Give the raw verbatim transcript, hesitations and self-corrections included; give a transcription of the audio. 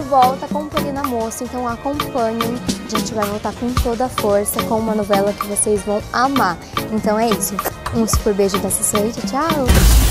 volta com Polina Moço, então acompanhem. A gente vai voltar com toda a força, com uma novela que vocês vão amar. Então é isso. Um super beijo da Cecília. Tchau!